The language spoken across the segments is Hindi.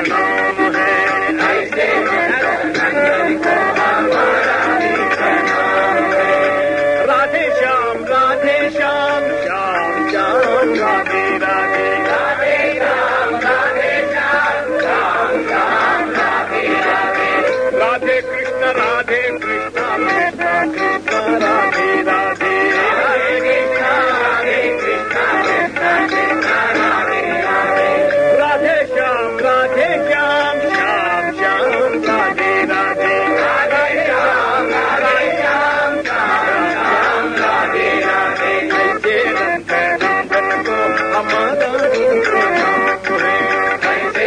प्रणाम है। ऐसे नंदन को हमारा भी प्रणाम है। राधे श्याम श्याम श्याम राधे राधे, राधे श्याम श्याम श्याम राधे राधे, राधे कृष्ण कृष्ण कृष्ण राधे राधे, राधे कृष्ण कृष्ण कृष्ण राधे राधे, राधे श्याम श्याम श्याम राधे राधे, राधे श्याम श्याम राधे राधे। ऐसे नंदन को हमारा भी प्रणाम है। ऐसे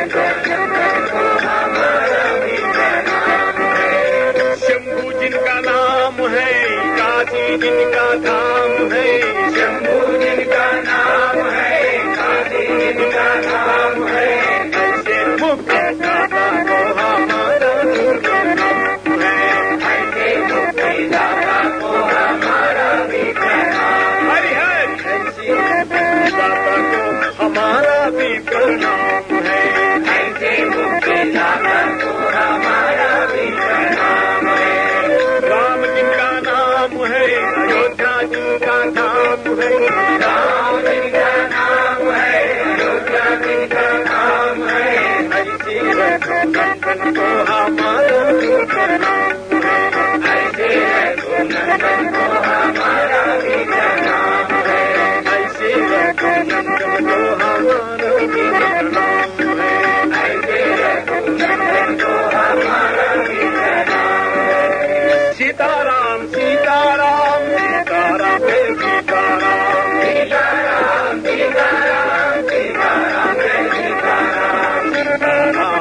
नंदन को हमारा भी प्रणाम है। शंभू जिनका नाम है, काशी जिनका धाम है। शंभू जिनका नाम है, काशी जिनका धाम है। ऐसे मुक्ति दाता को हमारा भी प्रणाम है। ऐसे मुक्ति दाता को हमारा भी प्रणाम। हरि हरि, ऐसे मुक्ति दाता को हमारा भी प्रणाम है। ऐसे मुक्ति दाता को हमारा भी प्रणाम है। राम जिनका नाम है, अयोध्या जिनका नाम है। राम जिनका नाम है, अयोध्या जिनका नाम है। ऐसे रघुनंदन को हमारा भी प्रणाम है। ऐसे रघुनंदन को हमारा भी प्रणाम है। ऐसे रघुनंदन को हमारा भी प्रणाम है। ऐसे रघुनंदन को हमारा भी प्रणाम है। सीताराम सीताराम सीताराम हे सीताराम, सीताराम सीताराम सीताराम हे सीताराम, सीताराम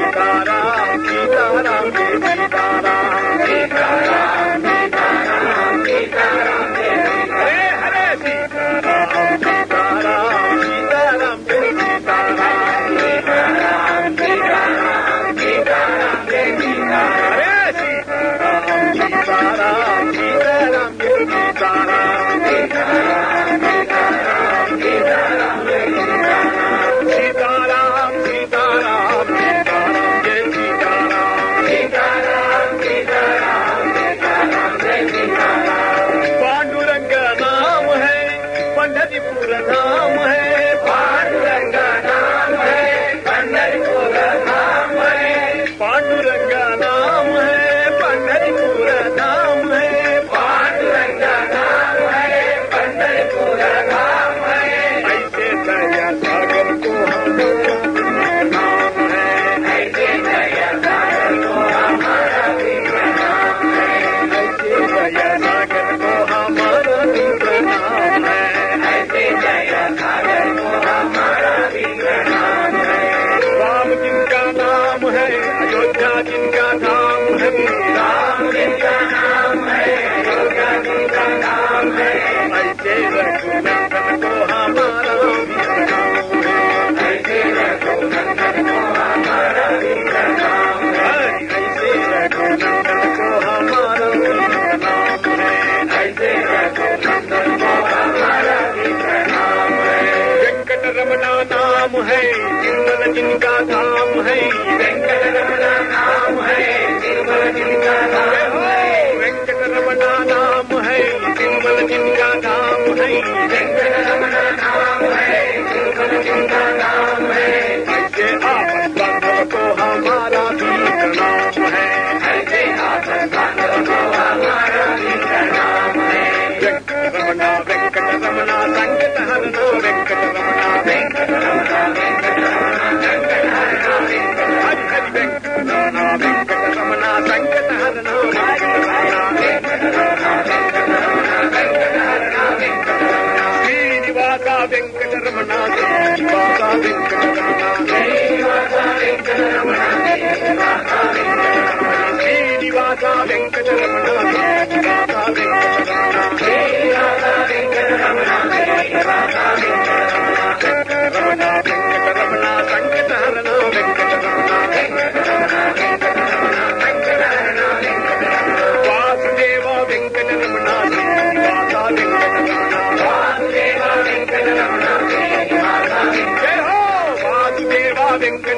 सीताराम सीताराम हे सीताराम, सीताराम सीताराम सीताराम हे हरे हरे, सीताराम सीताराम सीताराम हे सीताराम, सीताराम सीताराम सीताराम हे सीताराम, हरे सीताराम सीताराम सीताराम हे सीताराम, सीताराम सीताराम सीताराम हे सीताराम, सीताराम सीताराम सीताराम हे सीताराम, सीताराम सीताराम सीताराम हे सीताराम। पांडुरंग नाम है, पंढरीपुर धाम है। पांडुरंग नाम है, पंढरीपुर धाम है। पांडुरंग नाम है, पंढरीपुर धाम है। पांडुरंग नाम है, पंढरीपुर धाम है। ऐसे दया सागर को हमारा नाम है। ऐसे दया सागर को हमारा भी प्रणाम है। ऐसे दया सागर को हमारा भी प्रणाम है। ऐसे दया सागर को हमारा भी प्रणाम है। राम जिनका नाम है, अयोध्या जिनका नाम है। राम जिनका नाम है, अयोध्या जिनका नाम है। ऐसे रघुनंदन को हमारा भी प्रणाम है। ऐसे रघुनंदन को हमारा भी प्रणाम है। ऐसे रघुनंदन को हमारा भी प्रणाम है। ऐसे रघुनंदन को हमारा भी प्रणाम है। वेंकटरमणा नाम है, निर्मल जिनका धाम है। वेंकटरमणा नाम है, निर्मल जिनका धाम है। वेंकटरमणा नाम है, निर्मल जिनका धाम है। वेंकटरमणा नाम है, निर्मल जिनका नाम है। ऐसे आपस बांधव को हमारा भी प्रणाम है। ऐसे आपस बांधव को हमारा भी प्रणाम है। वेंकटरमणा वेंकटरमणा संकट हरना, वेंकटरमणा वेंकटरमणा वेंकटरमणा संकट हरना, हरि हरि वेंकटरमणा वेंकटरमणा संकट हरना, वेंकटरमणा वेंकटरमणा वेंकटरमणा संकट हरना, वेंकटरमणा श्रीनिवासा वेंकटरमणा, श्रीनिवासा वेंकटरमणा, श्रीनिवासा वेंकटरमणा, श्रीनिवासा वेंकटरमणा, श्रीनिवासा वेंकटरमणा, श्रीनिवासा वेंकटरमणा, श्रीनिवासा वेंकटरमणा, श्रीनिवासा वेंकटरमणा, वेंकटरमणा वेंकटरमणा संकट हरना, वेंकटरमणा वेंकटरमणा वेंकटरमणा संकट हरना, वेंकटरमणा वासुदेव वेंकटरमणा, श्रीनिवासा वेंकटरमणा, वासुदेव वेंकटरमणा, श्रीनिवासा वेंकटरमणा, जय हो वासुदेव वेंकट